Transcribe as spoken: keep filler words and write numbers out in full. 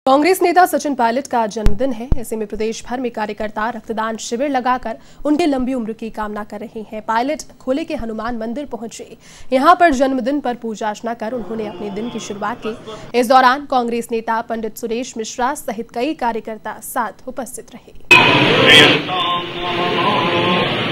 कांग्रेस नेता सचिन पायलट का जन्मदिन है। ऐसे में प्रदेश भर में कार्यकर्ता रक्तदान शिविर लगाकर उनके लंबी उम्र की कामना कर रहे हैं। पायलट खोले के हनुमान मंदिर पहुंचे। यहां पर जन्मदिन पर पूजा अर्चना कर उन्होंने अपने दिन की शुरुआत की। इस दौरान कांग्रेस नेता पंडित सुरेश मिश्रा सहित कई कार्यकर्ता साथ उपस्थित रहे।